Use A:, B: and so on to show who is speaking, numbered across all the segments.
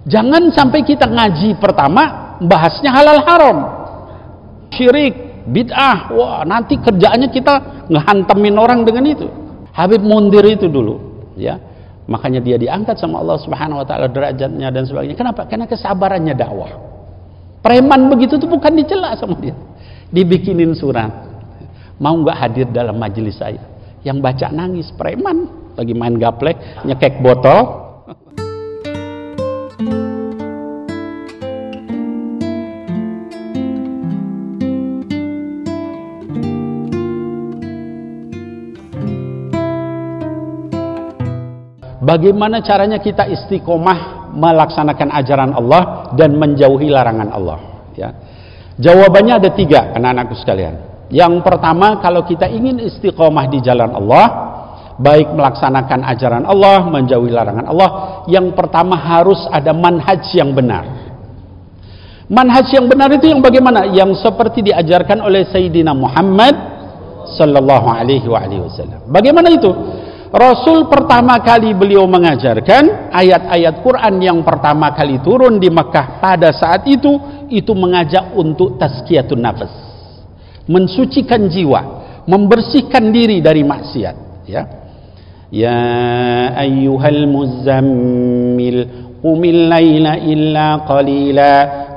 A: Jangan sampai kita ngaji pertama bahasnya halal haram, syirik, bid'ah. Wah, nanti kerjaannya kita ngehantemin orang dengan itu. Habib Mundir itu dulu, ya. Makanya dia diangkat sama Allah Subhanahu wa taala derajatnya dan sebagainya. Kenapa? Karena kesabarannya dakwah. Preman begitu tuh bukan dicela sama dia. Dibikinin surat. Mau nggak hadir dalam majelis saya? Yang baca nangis, preman lagi main gaplek, nyekek botol. Bagaimana caranya kita istiqomah melaksanakan ajaran Allah dan menjauhi larangan Allah? Ya. Jawabannya ada 3, anak-anakku sekalian. Yang pertama, kalau kita ingin istiqomah di jalan Allah, baik melaksanakan ajaran Allah, menjauhi larangan Allah, yang pertama harus ada manhaj yang benar. Manhaj yang benar itu yang bagaimana? Yang seperti diajarkan oleh Sayyidina Muhammad sallallahu alaihi wasallam. Bagaimana itu? Rasul pertama kali beliau mengajarkan ayat-ayat Quran yang pertama kali turun di Mekah pada saat itu mengajak untuk tazkiyatun nafas, mensucikan jiwa, membersihkan diri dari maksiat. Ya ayyuhal muzammil qumil laila illa qalila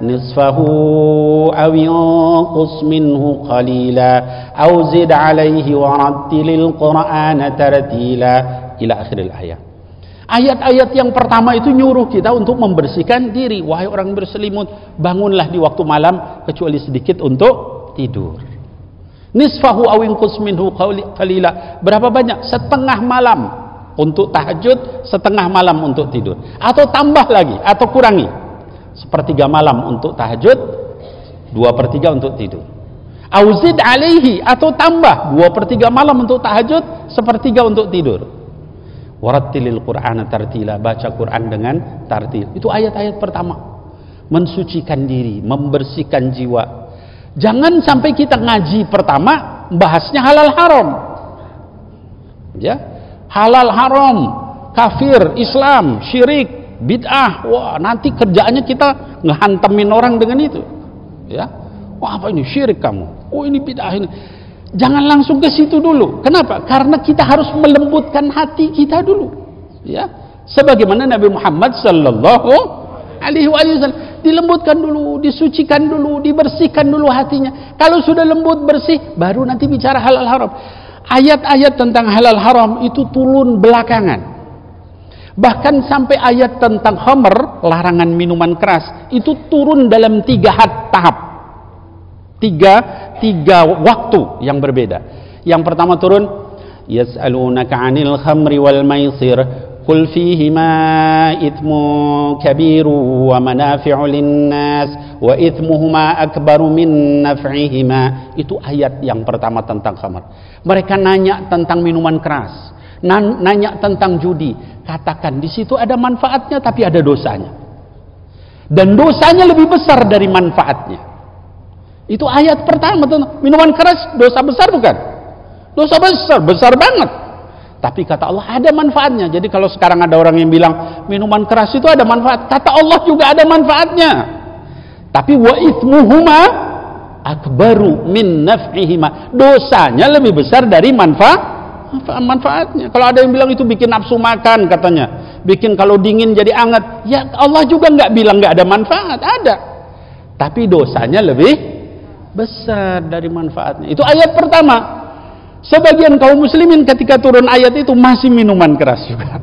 A: nisfahu aw yanqus minhu qalila aw zid alaihi warattilil qur'ana tartila ila akhiril ayat. Ayat-ayat yang pertama itu nyuruh kita untuk membersihkan diri. Wahai orang berselimut, bangunlah di waktu malam kecuali sedikit untuk tidur. Nisfahu aw yanqus minhu qalila. Berapa banyak? Setengah malam untuk tahajud, setengah malam untuk tidur, atau tambah lagi atau kurangi, 1/3 malam untuk tahajud, 2/3 untuk tidur. Auzid alaihi, atau tambah 2/3 malam untuk tahajud, 1/3 untuk tidur. Warattilil qur'ana tartila, baca Quran dengan tartil. Itu ayat-ayat pertama, mensucikan diri, membersihkan jiwa. Jangan sampai kita ngaji pertama bahasnya halal haram, ya. Halal haram, kafir, Islam, syirik, bid'ah. Wah, nanti kerjaannya kita ngehantemin orang dengan itu. Ya. Wah, apa ini syirik kamu? Oh, ini bid'ah ini. Jangan langsung ke situ dulu. Kenapa? Karena kita harus melembutkan hati kita dulu. Ya. Sebagaimana Nabi Muhammad sallallahu alaihi wasallam, dilembutkan dulu, disucikan dulu, dibersihkan dulu hatinya. Kalau sudah lembut, bersih, baru nanti bicara halal haram. Ayat-ayat tentang halal haram itu turun belakangan. Bahkan sampai ayat tentang khamr, larangan minuman keras, itu turun dalam 3 tahap. Tiga waktu yang berbeda. Yang pertama turun, yas'alunaka 'anil khamri wal maisir, qul fihima ithmu kabiru wa manafi'u linnas wa ithmuhuma akbaru min naf'ihima. Itu ayat yang pertama tentang khamr. Mereka nanya tentang minuman keras, nanya tentang judi. Katakan di situ ada manfaatnya tapi ada dosanya, dan dosanya lebih besar dari manfaatnya. Itu ayat pertama tentang minuman keras. Dosa besar bukan? Dosa besar banget. Tapi kata Allah ada manfaatnya. Jadi kalau sekarang ada orang yang bilang minuman keras itu ada manfaat, kata Allah juga ada manfaatnya. Tapi wa ithmuhuma akbaru min naf'ihima, dosanya lebih besar dari manfaatnya. Kalau ada yang bilang itu bikin nafsu makan, katanya bikin kalau dingin jadi anget, ya Allah juga nggak bilang nggak ada manfaat, ada, tapi dosanya lebih besar dari manfaatnya. Itu ayat pertama. Sebagian kaum muslimin ketika turun ayat itu masih minuman keras juga.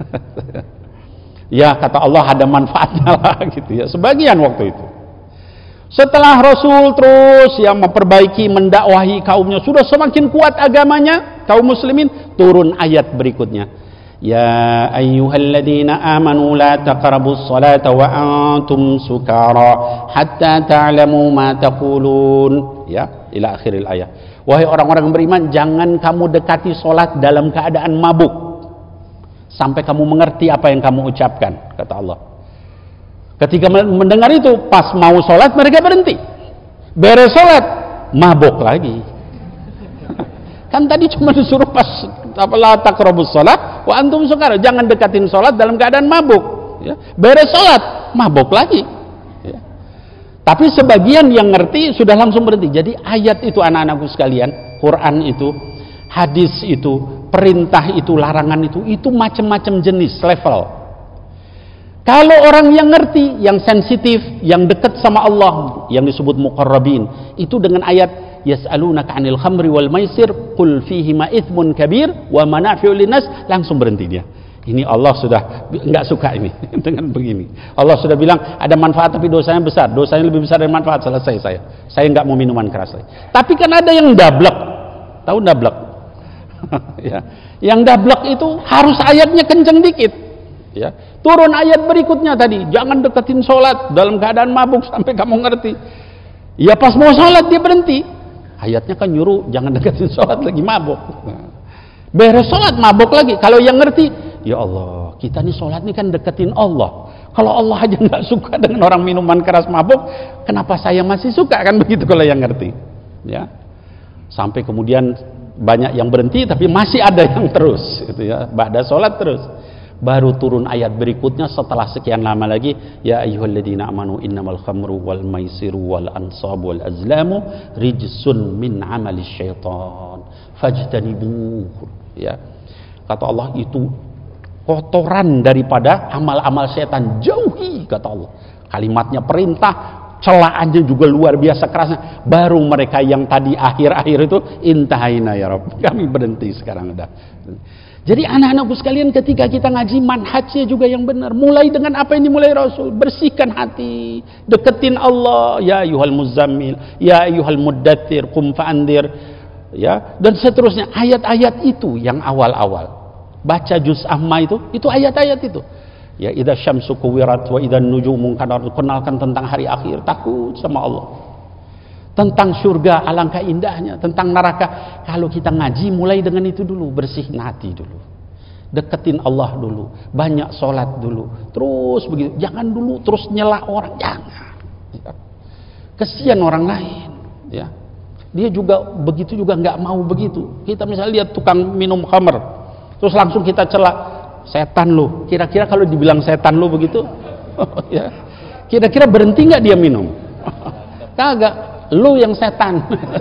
A: Ya kata Allah ada manfaatnya lah gitu ya, sebagian waktu itu. Setelah Rasul terus yang memperbaiki, mendakwahi kaumnya, sudah semakin kuat agamanya kaum muslimin, turun ayat berikutnya. Ya ayyuhalladzina amanu la taqrabus salata wa antum sukara hatta ta'lamu ma taqulun. Ya, ila akhiril ayat. Wahai orang-orang beriman, jangan kamu dekati salat dalam keadaan mabuk sampai kamu mengerti apa yang kamu ucapkan, kata Allah. Ketika mendengar itu, pas mau sholat mereka berhenti, beres sholat mabuk lagi. Kan tadi cuma disuruh pas la taqrabus shalah wa antum sukara, jangan dekatin sholat dalam keadaan mabuk, ya. Beres sholat mabuk lagi. Ya. Tapi sebagian yang ngerti sudah langsung berhenti. Jadi ayat itu anak-anakku sekalian, Quran itu, hadis itu, perintah itu, larangan itu macam-macam jenis, level. Kalau orang yang ngerti, yang sensitif, yang dekat sama Allah, yang disebut muqarrabin, itu dengan ayat yas'alunaka 'anil khamri wal maisir qul fihima itsmun kabir wa manafi'u linnas, langsung berhenti dia. Ini Allah sudah enggak suka ini dengan begini. Allah sudah bilang ada manfaat tapi dosanya besar, dosanya lebih besar dari manfaat, selesai saya. Saya enggak mau minuman keras lagi. Tapi kan ada yang dablek. Tahu dablek? Ya. Yang dablek itu harus ayatnya kenceng dikit. Ya. Turun ayat berikutnya tadi, jangan deketin sholat dalam keadaan mabuk sampai kamu ngerti. Ya pas mau sholat dia berhenti. Ayatnya kan nyuruh jangan deketin sholat lagi mabuk. Beres sholat mabuk lagi. Kalau yang ngerti, ya Allah, kita nih sholat nih kan deketin Allah. Kalau Allah aja nggak suka dengan orang minuman keras mabuk, kenapa saya masih suka, kan begitu kalau yang ngerti. Ya. Sampai kemudian banyak yang berhenti, tapi masih ada yang terus. Gitu ya. Ba'da sholat terus. Baru turun ayat berikutnya setelah sekian lama lagi, ya ayyuhalladzina amanu innamal khamru wal maisiru wal ansabu wal azlamu rijsun min amali syaitan fajtanibuh. Ya, kata Allah, itu kotoran daripada amal-amal setan, jauhi, kata Allah. Kalimatnya perintah, celaannya juga luar biasa kerasnya. Baru mereka yang tadi akhir-akhir itu intahaina ya Rabb, kami berhenti sekarang udah. Jadi anak-anakku sekalian, ketika kita ngaji, manhajnya juga yang benar. Mulai dengan apa yang dimulai Rasul. Bersihkan hati, deketin Allah. Ya ayyuhal muzammil, ya ayyuhal muddathir, qum fa'andir. Ya, dan seterusnya. Ayat-ayat itu yang awal-awal. Baca juz amma itu ayat-ayat itu. Ya, idza syamsu kuwirat wa idza nujumu qadarat. Kenalkan tentang hari akhir, takut sama Allah. Tentang surga, alangkah indahnya. Tentang neraka, kalau kita ngaji mulai dengan itu dulu. Bersihin hati dulu, deketin Allah dulu, banyak sholat dulu, terus begitu. Jangan dulu terus nyelah orang, jangan ya. Kesian orang lain ya. Dia juga begitu, juga nggak mau begitu. Kita misalnya lihat tukang minum khamr, terus langsung kita celak, setan lu. Kira-kira kalau dibilang setan lu begitu ya, kira-kira berhenti nggak dia minum? Kagak. Lu yang setan.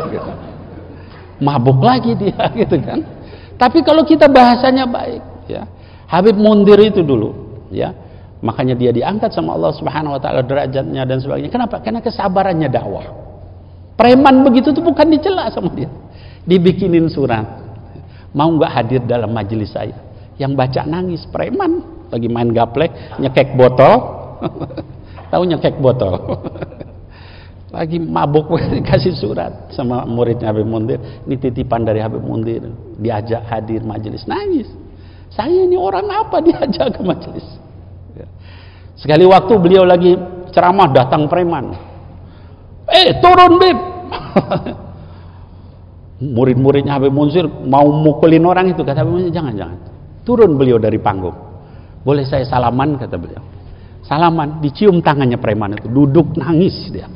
A: Mabuk lagi dia, gitu kan. Tapi kalau kita bahasanya baik ya, Habib Mundir itu dulu ya, makanya dia diangkat sama Allah Subhanahu wa taala derajatnya dan sebagainya. Kenapa? Karena kesabarannya dakwah. Preman begitu tuh bukan dicela sama dia, dibikinin surat, mau nggak hadir dalam majelis saya. Yang baca nangis, preman lagi main gaplek, nyekek botol. Tahu nyekek botol? Lagi mabuk, dikasih surat sama muridnya Habib Mundir, ini titipan dari Habib Mundir, diajak hadir majelis, nangis. Saya ini orang apa diajak ke majelis ya. Sekali waktu beliau lagi ceramah, datang preman, turun Bib. Murid-muridnya Habib Mundir mau mukulin orang itu, kata Habib Mundir, jangan, turun beliau dari panggung, boleh saya salaman, kata beliau. Salaman, dicium tangannya preman itu, duduk nangis dia.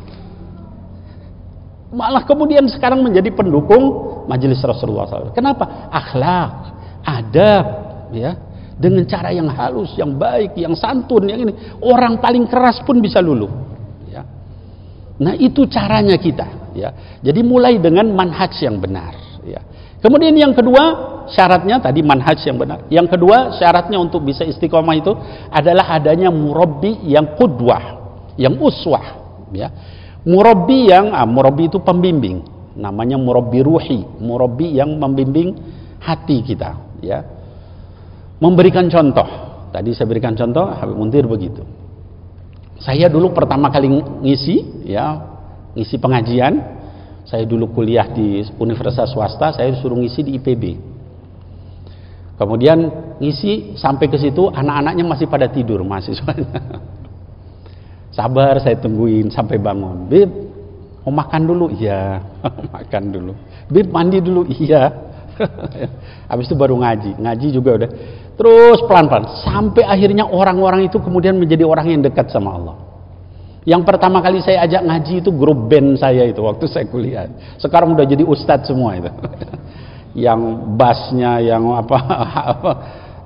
A: Malah kemudian sekarang menjadi pendukung majelis Rasulullah SAW. Kenapa? Akhlak, adab, ya, dengan cara yang halus, yang baik, yang santun, yang ini. Orang paling keras pun bisa luluh. Ya. Nah itu caranya kita. Ya. Jadi mulai dengan manhaj yang benar. Ya. Kemudian yang kedua syaratnya tadi manhaj yang benar. Yang kedua syaratnya untuk bisa istiqomah itu adalah adanya murabbi yang qudwah, yang uswah. Ya. Murabbi itu pembimbing, namanya murabbi ruhi, murabbi yang membimbing hati kita ya. Memberikan contoh, tadi saya berikan contoh Habib Mundir begitu. Saya dulu pertama kali ngisi pengajian, saya dulu kuliah di universitas swasta, saya disuruh ngisi di IPB. Kemudian ngisi sampai ke situ, anak-anaknya masih pada tidur, mahasiswanya. Sabar, saya tungguin sampai bangun. Bib, mau makan dulu? Iya. Makan dulu. Bib, mandi dulu? Iya. Habis itu baru ngaji juga udah. Terus pelan-pelan sampai akhirnya orang-orang itu kemudian menjadi orang yang dekat sama Allah. Yang pertama kali saya ajak ngaji itu grup band saya itu waktu saya kuliah. Sekarang udah jadi ustadz semua itu. Yang bassnya, yang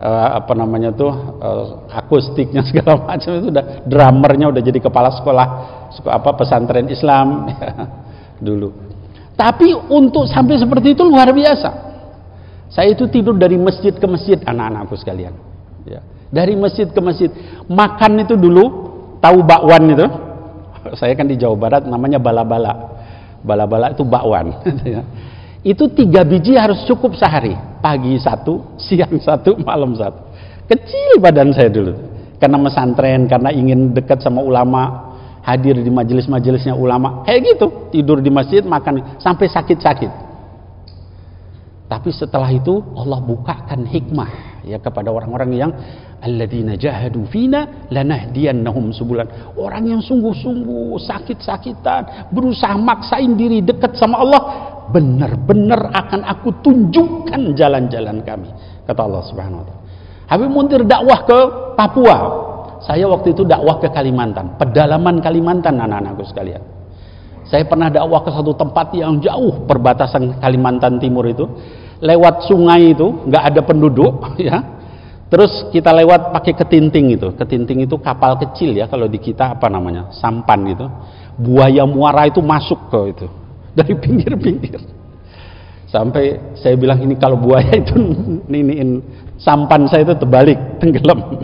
A: apa namanya tuh akustiknya segala macam itu udah, drummernya udah jadi kepala sekolah pesantren Islam dulu. Tapi untuk sampai seperti itu luar biasa. Saya itu tidur dari masjid ke masjid, anak-anakku sekalian. Ya. Dari masjid ke masjid. Makan itu dulu, tahu bakwan itu? Saya kan di Jawa Barat, namanya bala-bala. Bala-bala itu bakwan. Itu 3 biji harus cukup sehari. Pagi 1, siang 1, malam 1. Kecil badan saya dulu. Karena pesantren, karena ingin dekat sama ulama. Hadir di majelis-majelisnya ulama, kayak gitu, tidur di masjid, makan sampai sakit-sakit. Tapi setelah itu Allah bukakan hikmah ya kepada orang-orang yang alladzina jahadu fina lanahdiyannahum subulan. Orang yang sungguh-sungguh sakit-sakitan, berusaha maksain diri dekat sama Allah, benar-benar akan aku tunjukkan jalan-jalan kami, kata Allah Subhanahu wa taala. Habib Muntir dakwah ke Papua. Saya waktu itu dakwah ke Kalimantan, pedalaman Kalimantan, anak-anakku sekalian. Saya pernah dakwah ke satu tempat yang jauh perbatasan Kalimantan Timur itu, lewat sungai itu, nggak ada penduduk, ya. Terus kita lewat pakai ketinting itu. Ketinting itu kapal kecil ya, kalau di kita apa namanya, sampan itu. Buaya muara itu masuk ke itu dari pinggir-pinggir. Sampai saya bilang ini kalau buaya itu niniin sampan saya itu terbalik, tenggelam.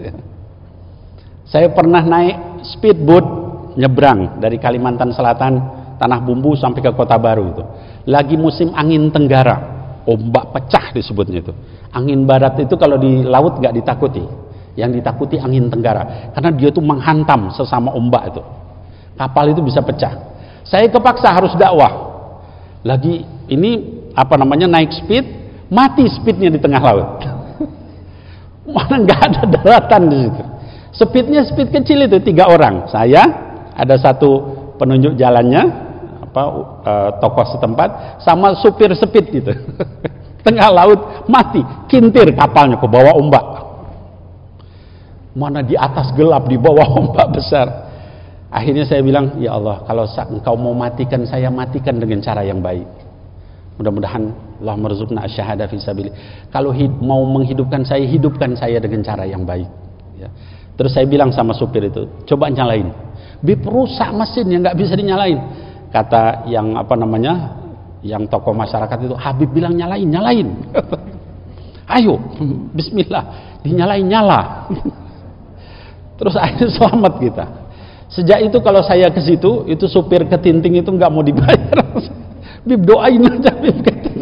A: Saya pernah naik speedboat nyebrang dari Kalimantan Selatan, Tanah Bumbu sampai ke Kota Baru itu. Lagi musim angin tenggara, ombak pecah disebutnya itu. Angin barat itu kalau di laut nggak ditakuti, yang ditakuti angin tenggara, karena dia tuh menghantam sesama ombak itu. Kapal itu bisa pecah. Saya kepaksa harus dakwah. Lagi ini apa namanya naik speed, mati speednya di tengah laut. Mana nggak ada daratan di situ. Speednya speed kecil itu 3 orang. Saya, ada satu penunjuk jalannya, tokoh setempat, sama supir speed gitu. Tengah laut mati, kintir kapalnya ke bawah ombak. Mana di atas gelap, di bawah ombak besar. Akhirnya saya bilang, ya Allah, kalau engkau mau matikan saya, matikan dengan cara yang baik. Mudah-mudahan Allah merzukna asyhada fi sabili. Kalau mau menghidupkan saya, hidupkan saya dengan cara yang baik. Ya. Terus saya bilang sama supir itu, coba nyalain. Bip, rusak mesin yang nggak bisa dinyalain. Kata yang apa namanya, yang tokoh masyarakat itu, Habib bilang nyalain. Ayo, Bismillah, dinyalain nyala. Terus akhirnya selamat kita. Sejak itu kalau saya ke situ, itu supir ketinting itu nggak mau dibayar. Bib, doain aja Bib.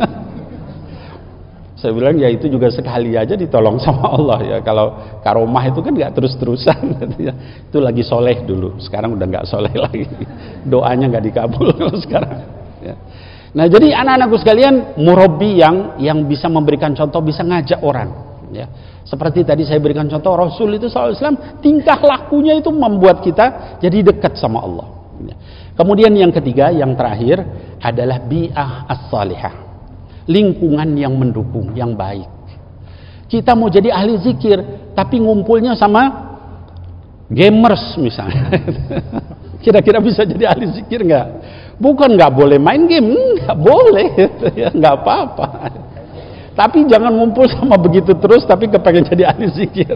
A: Saya bilang ya itu juga sekali aja ditolong sama Allah ya. Kalau karomah itu kan nggak terus-terusan. Itu lagi soleh dulu, sekarang udah nggak soleh lagi. Doanya nggak dikabul kalau sekarang. Ya. Nah jadi anak-anakku sekalian, murabbi yang bisa memberikan contoh, bisa ngajak orang. Ya. Seperti tadi saya berikan contoh, Rasul itu SAW tingkah lakunya itu membuat kita jadi dekat sama Allah. Ya. Kemudian yang ketiga, yang terakhir adalah bi'ah as-salihah. Lingkungan yang mendukung, yang baik. Kita mau jadi ahli zikir, tapi ngumpulnya sama gamers misalnya. Kira-kira bisa jadi ahli zikir nggak? Bukan nggak boleh main game, nggak boleh, ya nggak apa-apa. Tapi jangan ngumpul sama begitu terus, tapi kepengen jadi ahli zikir.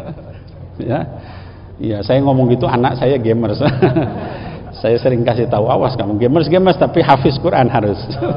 A: Ya, saya ngomong gitu, anak saya gamers. Saya sering kasih tahu, awas kamu gamers tapi hafiz Quran harus.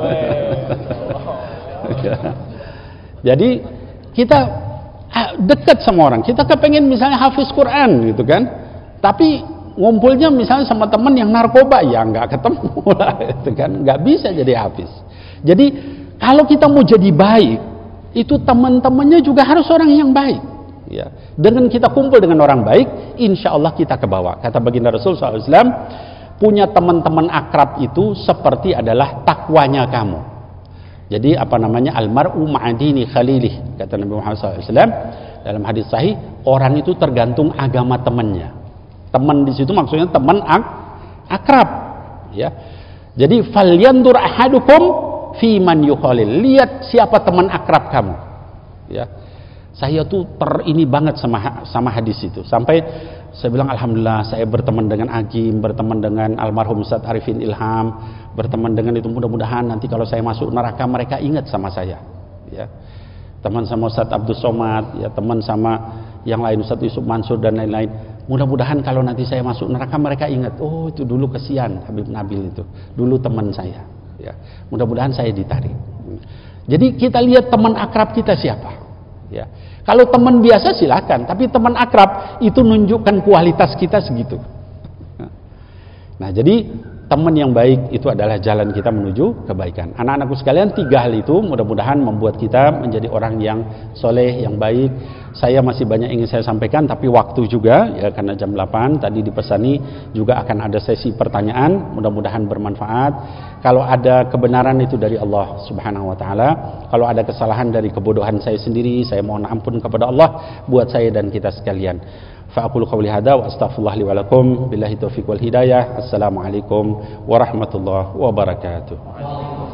A: Jadi kita dekat sama orang, kita kepengen misalnya hafiz Quran gitu kan, tapi ngumpulnya misalnya sama teman yang narkoba, ya nggak ketemu lah, gitu kan, nggak bisa jadi hafiz. Jadi kalau kita mau jadi baik, itu teman-temannya juga harus orang yang baik. Ya, dengan kita kumpul dengan orang baik, insya Allah kita ke bawah. Kata baginda Rasul SAW, punya teman-teman akrab itu seperti adalah takwanya kamu. Jadi apa namanya, almar'u ma'adini khalilih, kata Nabi Muhammad SAW dalam hadis sahih, orang itu tergantung agama temannya. Teman di situ maksudnya teman akrab, ya. Jadi falyandur ahadukum fi man yukhalil, lihat siapa teman akrab kamu, ya. Saya tuh ini banget sama hadis itu, sampai saya bilang alhamdulillah saya berteman dengan Agim, berteman dengan almarhum Ustaz Arifin Ilham, berteman dengan itu, mudah-mudahan nanti kalau saya masuk neraka mereka ingat sama saya, ya. teman sama Ustaz Abdul Somad, ya teman sama yang lain Ustaz Yusuf Mansur dan lain-lain. Mudah-mudahan kalau nanti saya masuk neraka mereka ingat, oh itu dulu kesian Habib Nabil itu, dulu teman saya. Ya, mudah-mudahan saya ditarik. Jadi kita lihat teman akrab kita siapa. Ya, kalau teman biasa silakan, tapi teman akrab itu nunjukkan kualitas kita segitu. Nah, jadi teman yang baik itu adalah jalan kita menuju kebaikan. Anak-anakku sekalian, 3 hal itu mudah-mudahan membuat kita menjadi orang yang soleh, yang baik. Saya masih banyak ingin saya sampaikan, tapi waktu juga ya, karena jam 8 tadi dipesani juga akan ada sesi pertanyaan, mudah-mudahan bermanfaat. Kalau ada kebenaran itu dari Allah Subhanahu wa taala, kalau ada kesalahan dari kebodohan saya sendiri, saya mohon ampun kepada Allah buat saya dan kita sekalian. Fa'aqulu qawli hadza wa astaghfirullah li wa lakum billahi taufiq wal hidayah. Assalamualaikum warahmatullahi wabarakatuh.